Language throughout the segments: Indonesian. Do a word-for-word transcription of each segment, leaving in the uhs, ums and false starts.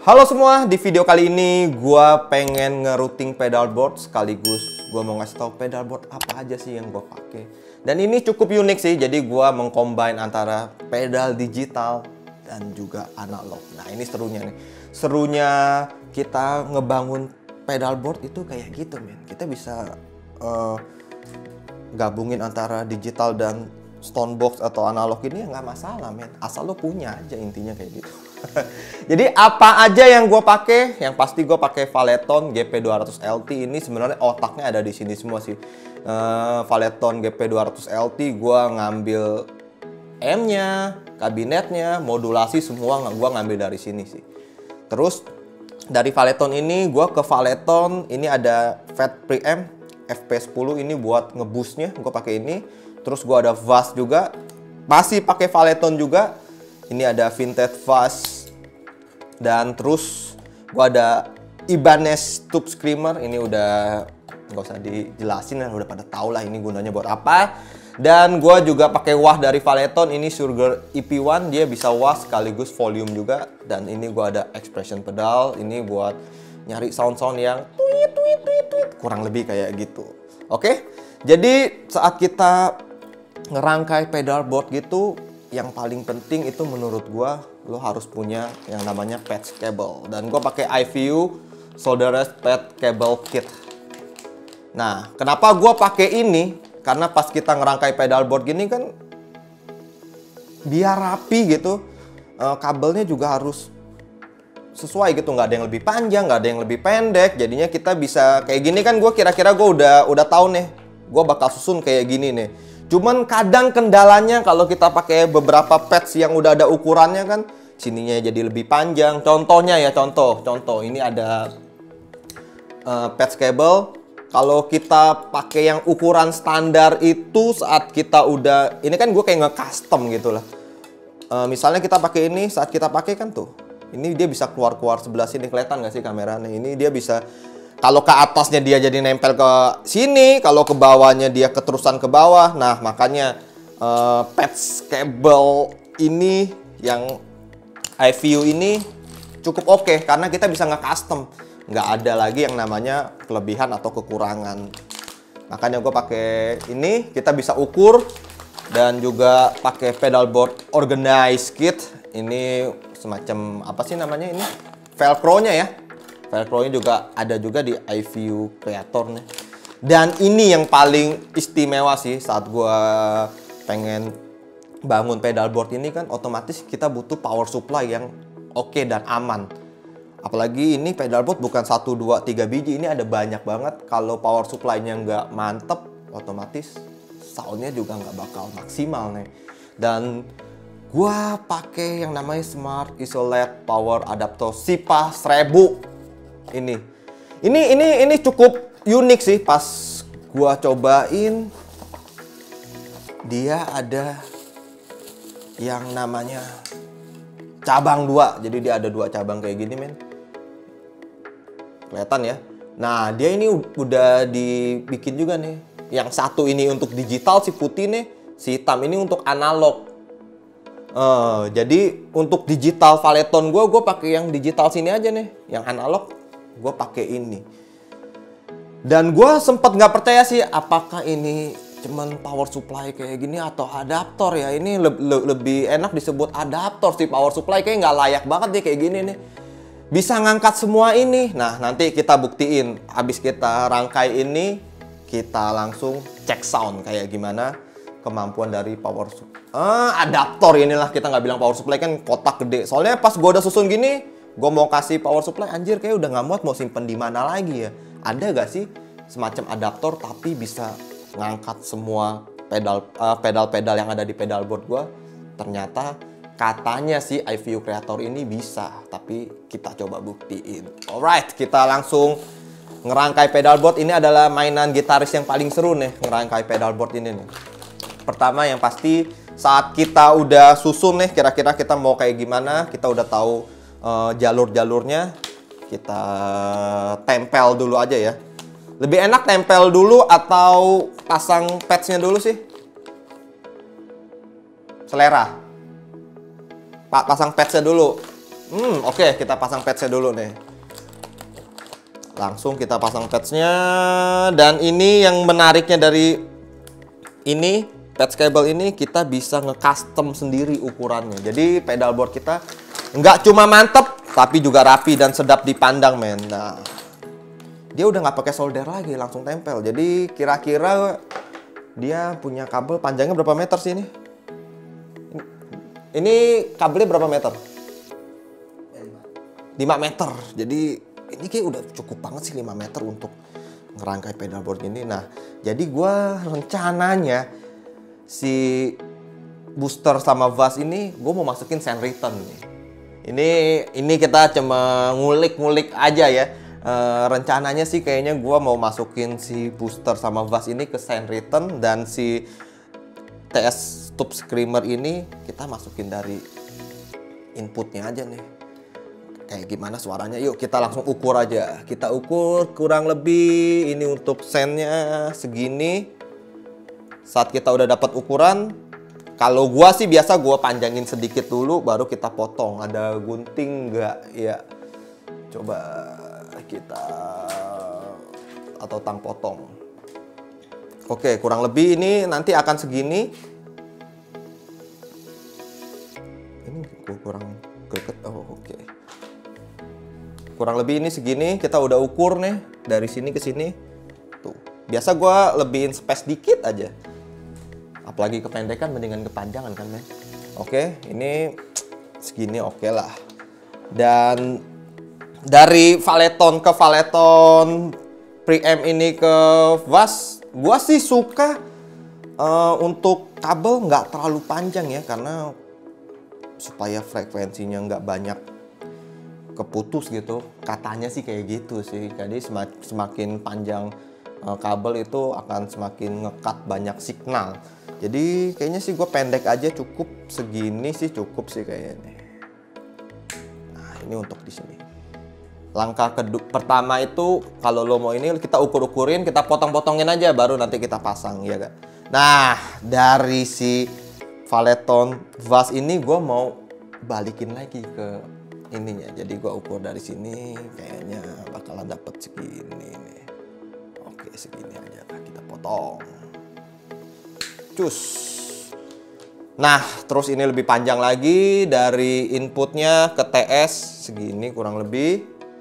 Halo semua, di video kali ini gua pengen ngerouting pedalboard sekaligus gua mau ngasih tahu pedalboard apa aja sih yang gua pakai. Dan ini cukup unik sih, jadi gua mengcombine antara pedal digital dan juga analog. Nah, ini serunya nih. Serunya kita ngebangun pedalboard itu kayak gitu, men. Kita bisa uh, gabungin antara digital dan Stonebox atau analog ini ya nggak masalah, men. Asal lo punya aja, intinya kayak gitu. Jadi apa aja yang gue pakai? Yang pasti gue pakai Valeton G P dua ratus L T. Ini sebenarnya otaknya ada di sini semua sih. Uh, Valeton G P dua ratus L T gue ngambil M-nya, kabinetnya, modulasi semua gue ngambil dari sini sih. Terus dari Valeton ini gue ke Valeton ini ada Fat Preamp F P sepuluh ini buat ngebusnya. Gue pakai ini. Terus gue ada Vast juga. Masih pakai Valeton juga. Ini ada vintage Vast. Dan terus gua ada Ibanez Tube Screamer. Ini udah nggak usah dijelasin lah, udah pada tau lah ini gunanya buat apa. Dan gua juga pakai wah dari Valeton. Ini Surger E P satu, dia bisa wah sekaligus volume juga. Dan ini gua ada expression pedal. Ini buat nyari sound-sound yang tweet tweet tweet tweet, kurang lebih kayak gitu. Oke, jadi saat kita ngerangkai pedalboard gitu, yang paling penting itu menurut gua lo harus punya yang namanya patch cable, dan gua pakai I V U solderless patch cable kit. Nah, kenapa gua pakai ini? Karena pas kita ngerangkai pedalboard gini kan biar rapi gitu, uh, kabelnya juga harus sesuai gitu, nggak ada yang lebih panjang, nggak ada yang lebih pendek. Jadinya kita bisa kayak gini kan, gua kira-kira gua udah udah tahu nih, gua bakal susun kayak gini nih. Cuman kadang kendalanya kalau kita pakai beberapa patch yang udah ada ukurannya kan, sininya jadi lebih panjang. Contohnya ya, contoh, contoh ini ada uh, patch cable. Kalau kita pakai yang ukuran standar itu saat kita udah, ini kan gue kayak nge-custom gitu lah. Uh, misalnya kita pakai ini, saat kita pakai kan tuh, ini dia bisa keluar-keluar sebelah sini, kelihatan nggak sih kameranya? Ini dia bisa. Kalau ke atasnya dia jadi nempel ke sini, kalau ke bawahnya dia keterusan ke bawah. Nah, makanya uh, patch cable ini yang I V U ini cukup oke okay, karena kita bisa nge-custom. Nggak ada lagi yang namanya kelebihan atau kekurangan. Makanya gue pakai ini, kita bisa ukur dan juga pakai pedalboard organize kit. Ini semacam apa sih namanya ini? Velcro-nya ya. Velcro-nya juga ada juga di I V U Creator nih. Dan ini yang paling istimewa sih saat gua pengen bangun pedalboard ini kan, otomatis kita butuh power supply yang oke okay dan aman. Apalagi ini pedalboard bukan satu, dua, tiga biji, ini ada banyak banget. Kalau power supply-nya nggak mantep, otomatis sound-nya juga nggak bakal maksimal nih. Dan gua pakai yang namanya Smart Isolate Power Adapter SIPA seribu. Ini, ini, ini, ini cukup unik sih. Pas gua cobain, dia ada yang namanya cabang dua. Jadi dia ada dua cabang kayak gini, men. Kelihatan ya. Nah, dia ini udah dibikin juga nih. Yang satu ini untuk digital, si putih nih. Si hitam ini untuk analog. Uh, jadi untuk digital Valeton gue, gue pakai yang digital sini aja nih. Yang analog gue pakai ini. Dan gue sempet nggak percaya sih, apakah ini cuman power supply kayak gini atau adaptor ya. Ini le le lebih enak disebut adaptor sih, power supply kayak nggak layak banget deh kayak gini nih. Bisa ngangkat semua ini. Nah, nanti kita buktiin. Habis kita rangkai ini, kita langsung cek sound kayak gimana kemampuan dari power supply. Ah, adaptor inilah, kita nggak bilang power supply kan kotak gede. Soalnya pas gue udah susun gini, gue mau kasih power supply, anjir kayak udah nggak muat, mau simpen di mana lagi ya. Ada gak sih semacam adaptor tapi bisa ngangkat semua pedal uh, pedal-pedal yang ada di pedalboard gue? Ternyata katanya sih I V U Creator ini bisa, tapi kita coba buktiin. Alright, kita langsung ngerangkai pedalboard. Ini adalah mainan gitaris yang paling seru nih, ngerangkai pedalboard ini nih. Pertama yang pasti, saat kita udah susun nih, kira-kira kita mau kayak gimana, kita udah tahu uh, jalur-jalurnya, kita tempel dulu aja ya. Lebih enak tempel dulu atau pasang patch-nya dulu sih? Selera. Pak, pasang patch-nya dulu. Hmm, oke, okay, kita pasang padsnya dulu nih. Langsung kita pasang padsnya. Dan ini yang menariknya dari ini, pads cable ini kita bisa nge-custom sendiri ukurannya. Jadi pedalboard kita nggak cuma mantep, tapi juga rapi dan sedap dipandang, men. Nah, dia udah nggak pakai solder lagi, langsung tempel. Jadi kira-kira dia punya kabel panjangnya berapa meter sih ini? Ini kabelnya berapa meter? lima meter. Jadi ini kayak udah cukup banget sih lima meter untuk ngerangkai pedalboard ini. Nah, jadi gua rencananya si booster sama vas ini gue mau masukin sand return nih. Ini ini kita cuma ngulik-ngulik aja ya. E, rencananya sih kayaknya gue mau masukin si booster sama vas ini ke sand return, dan si T S tube screamer ini kita masukin dari inputnya aja nih. Kayak gimana suaranya? Yuk kita langsung ukur aja. Kita ukur kurang lebih ini untuk sandnya segini. Saat kita udah dapat ukuran, kalau gua sih biasa gua panjangin sedikit dulu baru kita potong. Ada gunting nggak? Ya, coba kita atau tang potong. Oke, kurang lebih ini nanti akan segini. Ini gua kurang greget. Oh, oke. Kurang lebih ini segini, kita udah ukur nih dari sini ke sini. Tuh, biasa gua lebihin space dikit aja. Apalagi kependekan mendingan kepanjangan kan, men. Oke, ini segini oke lah. Dan dari valeton ke valeton preamp ini ke vas, gua sih suka uh, untuk kabel nggak terlalu panjang ya, karena supaya frekuensinya nggak banyak keputus gitu. Katanya sih kayak gitu sih. Jadi semakin panjang uh, kabel itu akan semakin ngekat banyak signal. Jadi kayaknya sih gue pendek aja, cukup segini sih cukup sih kayaknya. Nah, ini untuk di sini. Langkah kedua pertama itu kalau lo mau ini kita ukur-ukurin, kita potong-potongin aja baru nanti kita pasang ya kan. Nah, dari si valeton vas ini gue mau balikin lagi ke ininya. Jadi gua ukur dari sini kayaknya bakalan dapet segini nih. Oke, segini aja lah kita potong. Cus. Nah, terus ini lebih panjang lagi dari inputnya ke T S segini kurang lebih.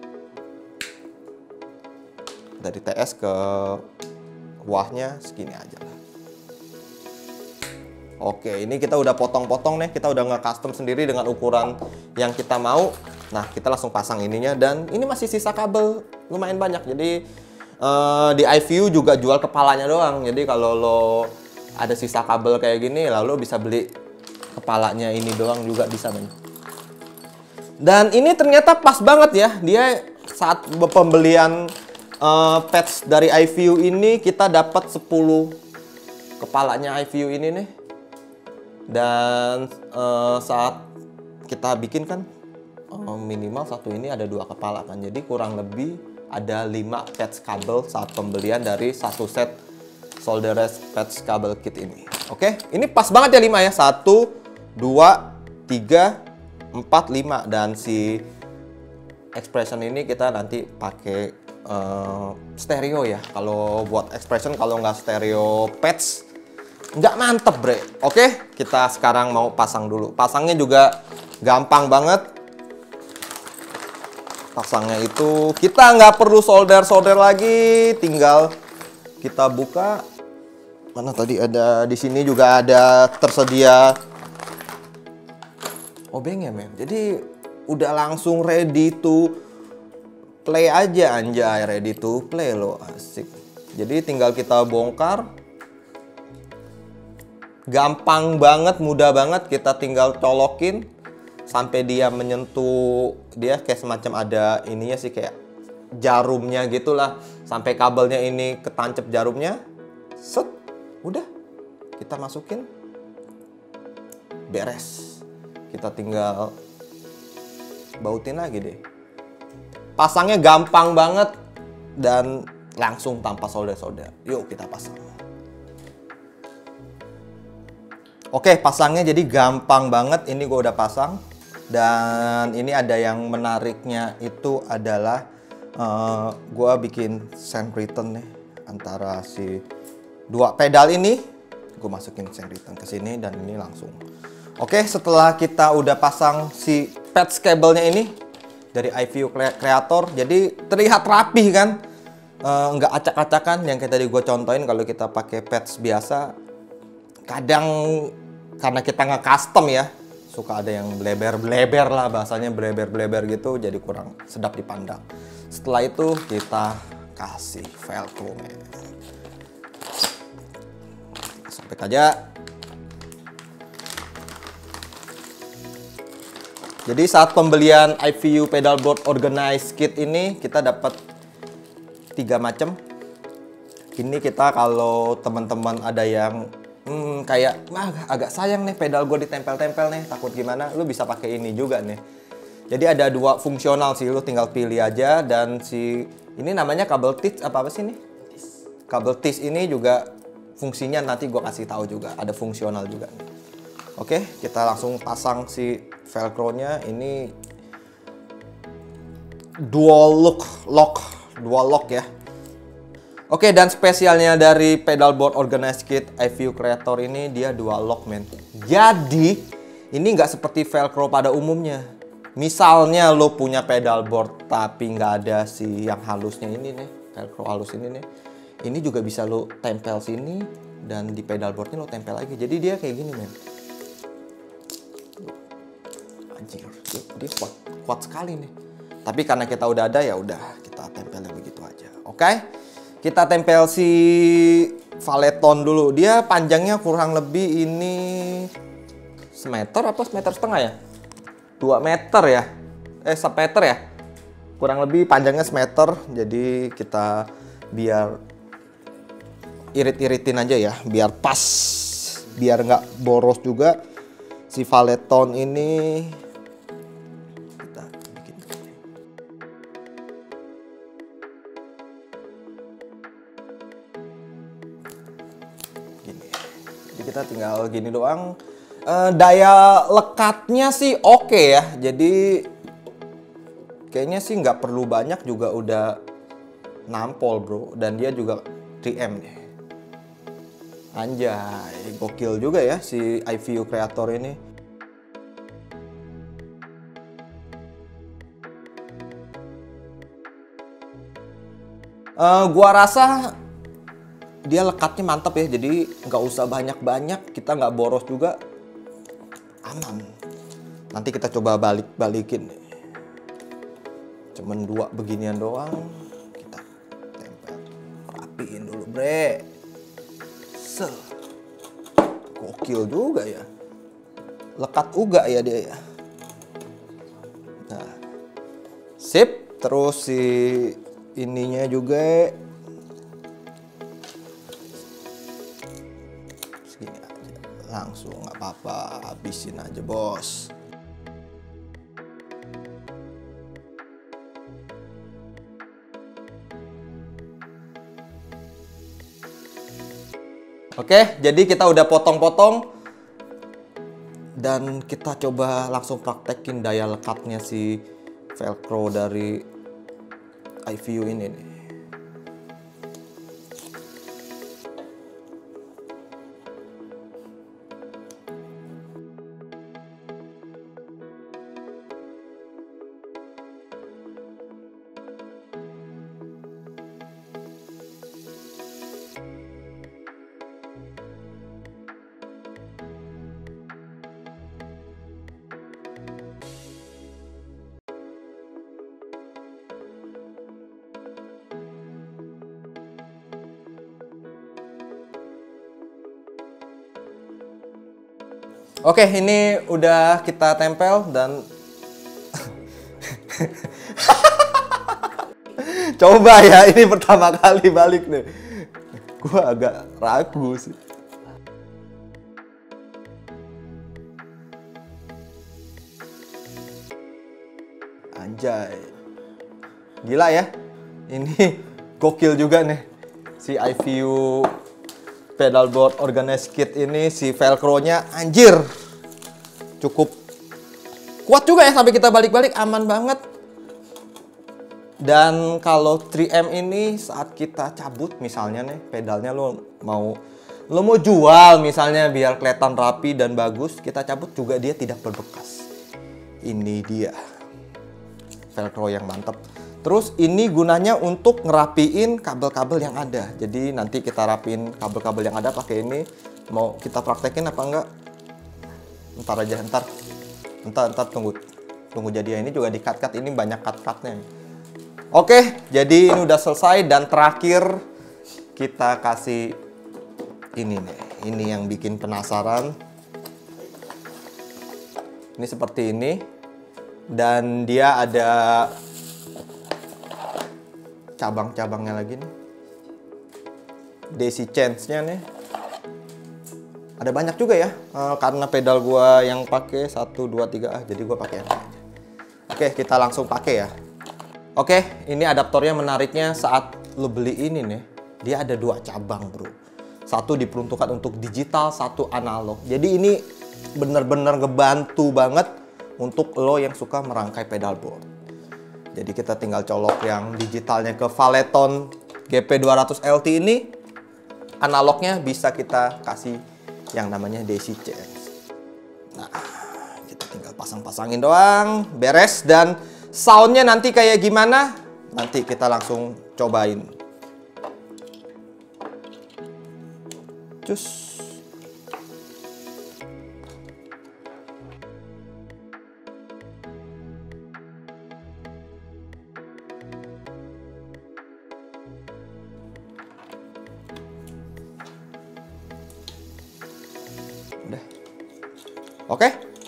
Dari T S ke wahnya segini aja lah. Oke, ini kita udah potong-potong nih, kita udah nge-custom sendiri dengan ukuran yang kita mau. Nah, kita langsung pasang ininya, dan ini masih sisa kabel lumayan banyak. Jadi uh, di iView juga jual kepalanya doang. Jadi kalau lo ada sisa kabel kayak gini, lalu bisa beli kepalanya ini doang juga bisa, men. Dan ini ternyata pas banget ya. Dia saat pembelian uh, pads dari iView ini kita dapat sepuluh kepalanya iView ini nih. Dan uh, saat kita bikin kan uh, minimal satu ini ada dua kepala kan, jadi kurang lebih ada lima pads kabel saat pembelian dari satu set solderless pads kabel kit ini. Oke, ini pas banget ya lima ya, satu, dua, tiga, empat, lima, dan si expression ini kita nanti pakai uh, stereo ya. Kalau buat expression, kalau nggak stereo pads nggak mantep, bre. Oke, kita sekarang mau pasang dulu. Pasangnya juga gampang banget. Pasangnya itu kita nggak perlu solder-solder lagi, tinggal kita buka. Mana tadi ada di sini juga ada tersedia obengnya, men. Jadi udah langsung ready to play aja, anjay, ready to play loh, asik. Jadi tinggal kita bongkar. Gampang banget, mudah banget, kita tinggal colokin sampai dia menyentuh, dia kayak semacam ada ininya sih, kayak jarumnya gitulah, sampai kabelnya ini ketancap jarumnya. Set, udah kita masukin, beres. Kita tinggal bautin lagi deh. Pasangnya gampang banget dan langsung tanpa solder-solder. Yuk kita pasang. Oke, pasangnya jadi gampang banget. Ini gue udah pasang. Dan ini ada yang menariknya itu adalah uh, gua bikin send return nih antara si dua pedal ini. Gue masukin send return ke sini dan ini langsung. Oke, setelah kita udah pasang si patch kabelnya ini dari iView Creator, jadi terlihat rapi kan, uh, nggak acak-acakan yang kayak tadi gue contohin. Kalau kita pakai patch biasa, kadang karena kita nggak custom ya, suka ada yang bleber-bleber lah, bahasanya bleber-bleber gitu, jadi kurang sedap dipandang. Setelah itu kita kasih velcro, sobek aja. Jadi saat pembelian iView Pedalboard Organize Kit ini kita dapat tiga macam. Ini kita kalau teman-teman ada yang hmm, kayak wah agak sayang nih pedal gue ditempel-tempel nih, takut gimana, lu bisa pakai ini juga nih. Jadi ada dua fungsional sih, lu tinggal pilih aja. Dan si ini namanya kabel tis apa apa sih ini? Kabel tis ini juga fungsinya nanti gue kasih tahu juga, ada fungsional juga nih. Oke, kita langsung pasang si velcro-nya. Ini dual lock, lock, dual lock ya. Oke, dan spesialnya dari Pedalboard Organize Kit iView Creator ini dia dual lock, men. Jadi ini nggak seperti velcro pada umumnya. Misalnya lo punya pedalboard tapi nggak ada si yang halusnya ini nih, velcro halus ini nih. Ini juga bisa lo tempel sini dan di pedalboardnya lo tempel lagi. Jadi dia kayak gini, men. Anjir, dia, dia kuat, kuat sekali nih. Tapi karena kita udah ada ya udah kita tempelnya begitu aja. Oke, kita tempel si valeton dulu. Dia panjangnya kurang lebih ini semeter apa semeter setengah ya? dua meter ya? Eh semeter ya? Kurang lebih panjangnya semeter. Jadi kita biar irit-iritin aja ya, biar pas, biar nggak boros juga si valeton ini. Kita bikin gini. Jadi kita tinggal gini doang. Uh, daya lekatnya sih oke okay ya. Jadi kayaknya sih nggak perlu banyak juga udah nampol bro. Dan dia juga tiga M deh. Anjay, gokil juga ya si iView Creator ini. Uh, gua rasa dia lekatnya mantap ya. Jadi nggak usah banyak-banyak, kita nggak boros juga, aman. Nanti kita coba balik-balikin. Cuman dua beginian doang, kita tempel, rapiin dulu bre. Se, gokil juga ya, lekat juga ya dia ya. Nah, sip. Terus si ininya juga segini aja, langsung nggak apa-apa, habisin aja bos. Oke, jadi kita udah potong-potong dan kita coba langsung praktekin daya lekatnya si velcro dari iView ini nih. Oke, ini udah kita tempel dan coba ya, ini pertama kali balik nih. Gua agak ragu sih. Anjay. Gila ya. Ini gokil juga nih si iView Pedalboard Organize Kit ini, si velcro-nya anjir cukup kuat juga ya, sampai kita balik-balik aman banget. Dan kalau tiga M ini saat kita cabut misalnya nih pedalnya, lo mau lo mau jual misalnya biar kelihatan rapi dan bagus, kita cabut juga dia tidak berbekas. Ini dia velcro yang mantap. Terus ini gunanya untuk ngerapiin kabel-kabel yang ada. Jadi nanti kita rapiin kabel-kabel yang ada pakai ini. Mau kita praktekin apa enggak? Ntar aja, ntar ntar, ntar tunggu tunggu jadi. Ini juga di cut-cut, ini banyak cut-cutnya. Oke, jadi ini udah selesai dan terakhir kita kasih ini nih. Ini yang bikin penasaran. Ini seperti ini. Dan dia ada cabang-cabangnya lagi nih. Daisy chains-nya nih. Ada banyak juga ya. Uh, karena pedal gua yang pakai satu dua tiga ah, jadi gua pakai yang ini aja. Oke, kita langsung pakai ya. Oke, ini adaptornya menariknya saat lo beli ini nih, dia ada dua cabang bro. Satu diperuntukkan untuk digital, satu analog. Jadi ini bener-bener ngebantu banget untuk lo yang suka merangkai pedalboard. Jadi kita tinggal colok yang digitalnya ke Valeton G P dua ratus L T ini. Analognya bisa kita kasih yang namanya Daisy chains. Nah, kita tinggal pasang-pasangin doang, beres. Dan soundnya nanti kayak gimana? Nanti kita langsung cobain. Cus. Udah. Oke.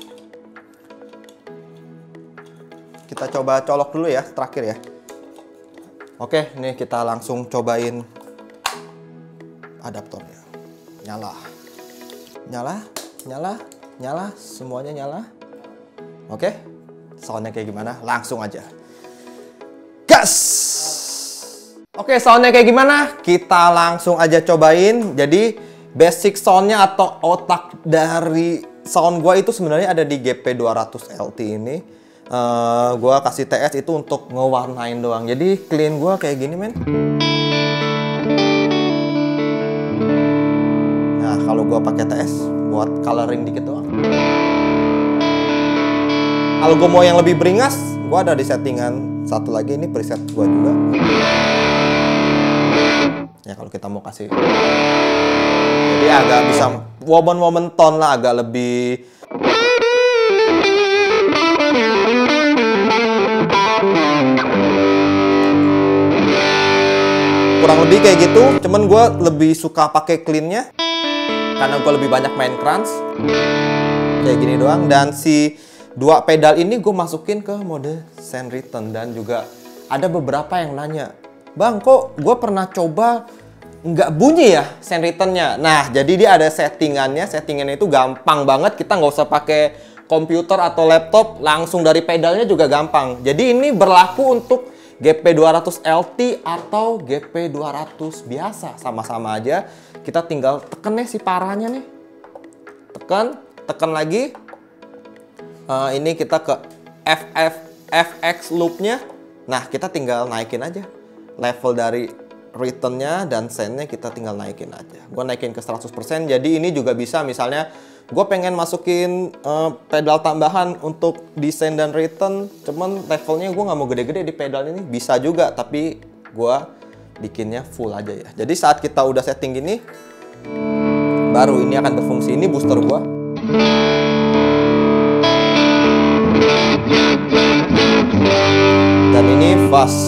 Kita coba colok dulu ya, terakhir ya. Oke, nih kita langsung cobain adaptornya. Nyala. Nyala, nyala, nyala, semuanya nyala. Oke. Soundnya kayak gimana? Langsung aja. Gas! Oke, soundnya kayak gimana? Kita langsung aja cobain. Jadi, basic soundnya atau otak dari sound gua itu sebenarnya ada di G P dua ratus L T ini. Uh, gua kasih T S itu untuk ngewarnain doang. Jadi clean gua kayak gini men. Nah kalau gua pakai T S buat coloring dikit doang. Kalau gua mau yang lebih beringas, gua ada di settingan satu lagi, ini preset gua juga. Ya kalau kita mau kasih, jadi agak bisa woman-woman tone lah, agak lebih. Kurang lebih kayak gitu, cuman gue lebih suka pakai cleannya karena gue lebih banyak main crunch kayak gini doang. Dan si dua pedal ini gue masukin ke mode send return. Dan juga ada beberapa yang nanya, bang kok gue pernah coba nggak bunyi ya send returnnya. Nah jadi dia ada settingannya, settingannya itu gampang banget, kita nggak usah pakai komputer atau laptop, langsung dari pedalnya juga gampang. Jadi ini berlaku untuk G P dua ratus L T atau G P dua ratus biasa, sama-sama aja. Kita tinggal tekan nih si parahnya nih, tekan, tekan lagi. Uh, ini kita ke F F F X loopnya. Nah kita tinggal naikin aja level dari returnnya dan sendnya, kita tinggal naikin aja. Gue naikin ke seratus persen. Jadi ini juga bisa misalnya gue pengen masukin uh, pedal tambahan untuk desain dan return, cuman levelnya gue nggak mau gede-gede di pedal ini, bisa juga, tapi gue bikinnya full aja ya. Jadi saat kita udah setting gini, baru ini akan berfungsi. Ini booster gue. Dan ini fast.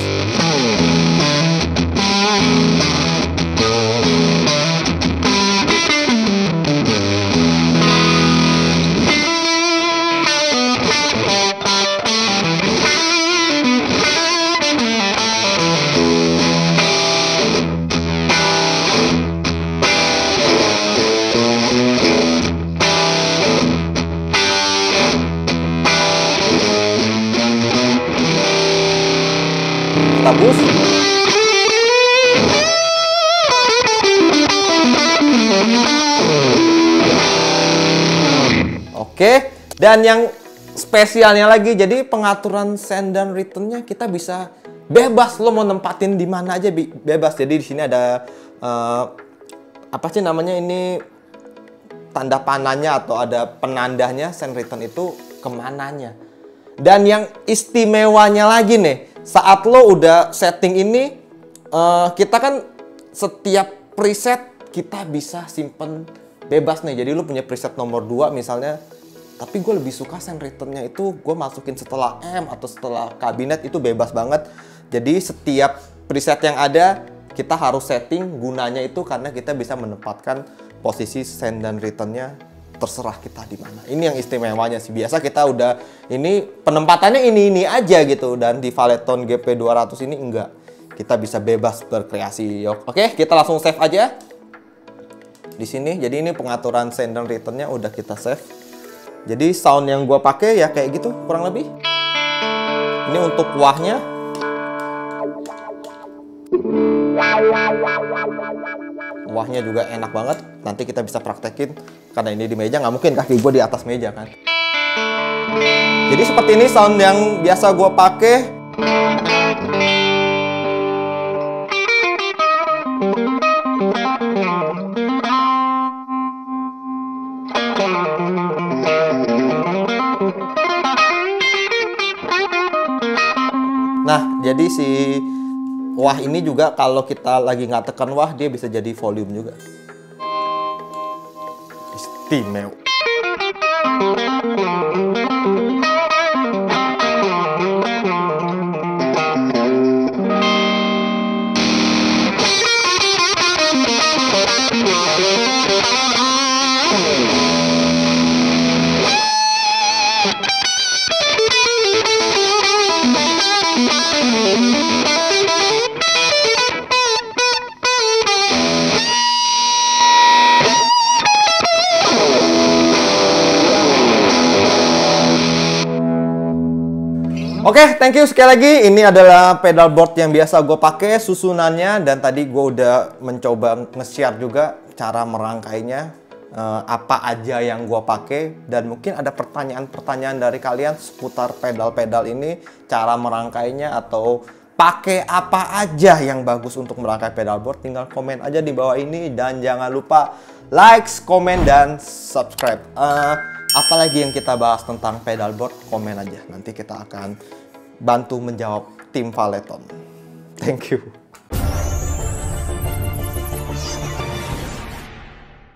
Tabus. Oke, dan yang spesialnya lagi, jadi pengaturan send dan returnnya kita bisa bebas, lo mau nempatin di mana aja bebas. Jadi di sini ada uh, apa sih namanya ini, tanda panahnya atau ada penandanya send return itu kemananya. Dan yang istimewanya lagi nih, saat lo udah setting ini, uh, kita kan setiap preset kita bisa simpen bebas nih. Jadi lo punya preset nomor dua misalnya, tapi gue lebih suka send returnnya itu gue masukin setelah M atau setelah kabinet, itu bebas banget. Jadi setiap preset yang ada kita harus setting gunanya itu karena kita bisa menempatkan posisi send dan returnnya terserah kita di mana. Ini yang istimewanya sih. Biasa kita udah ini penempatannya ini ini aja gitu, dan di Valeton G P dua ratus ini enggak. Kita bisa bebas berkreasi. Oke, kita langsung save aja di sini. Jadi ini pengaturan send dan returnnya udah kita save. Jadi sound yang gua pakai ya kayak gitu kurang lebih. Ini untuk wahnya. Wahnya juga enak banget. Nanti kita bisa praktekin karena ini di meja, nggak mungkin kaki gue di atas meja kan. Jadi seperti ini sound yang biasa gue pakai. Nah, jadi si wah ini juga kalau kita lagi nggak tekan wah, dia bisa jadi volume juga. Istimewa. Oke, okay, thank you sekali lagi. Ini adalah pedal board yang biasa gue pakai susunannya, dan tadi gue udah mencoba nge-share juga cara merangkainya, uh, apa aja yang gue pakai, dan mungkin ada pertanyaan-pertanyaan dari kalian seputar pedal-pedal ini, cara merangkainya atau pakai apa aja yang bagus untuk merangkai pedal board. Tinggal komen aja di bawah ini, dan jangan lupa like, komen, dan subscribe. Uh, Apalagi yang kita bahas tentang pedalboard, komen aja. Nanti kita akan bantu menjawab tim Valeton. Thank you.